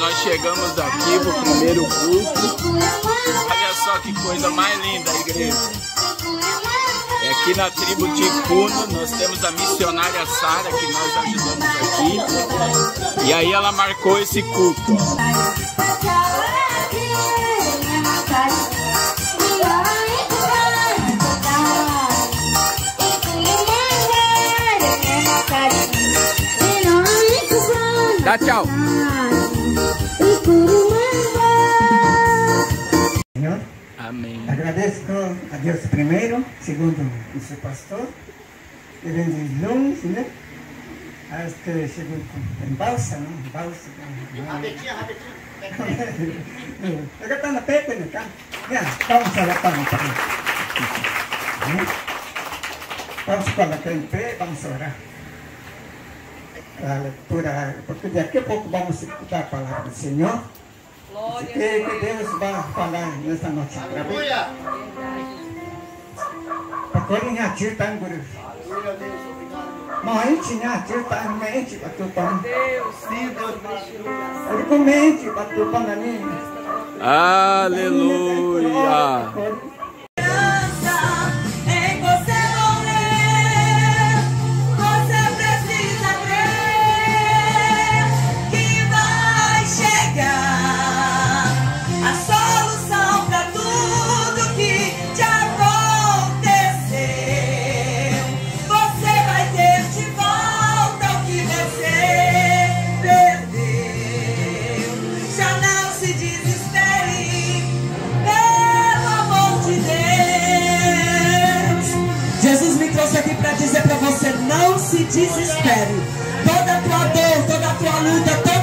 nós chegamos aqui pro primeiro culto. Olha só que coisa mais linda a igreja. É aqui na tribo de Cuno, nós temos a missionária Sara, que nós ajudamos aqui. E aí ela marcou esse culto. Dá tchau. Senhor, amém. Agradeço a Deus primeiro, segundo o seu pastor, e vem de longe, né? Acho que chegou em balsa, não? Balsa. Rabetinha. Eu já estou na pepe, não tá? Vamos orar para o Pai. Vamos colocar em pé, vamos orar. A leitura, porque daqui a pouco vamos escutar a palavra do Senhor. Glória Que Deus vai falar nessa noite. Aleluia. Porque ele atir tá engurado. Aleluia, Deus, obrigado. Mas tinha atir tá em mente para tu pão. Deus. Sim, Deus. Ele com mente para tu pão na minha. Aleluia. Em você vou ler, você precisa crer que vai chegar a solução para tudo que te aconteceu. Você vai ter de volta o que você perdeu. Já não se desespere, pelo amor de Deus. Jesus me trouxe aqui para dizer para você: não se desespere. Toda a tua dor, toda a tua luta,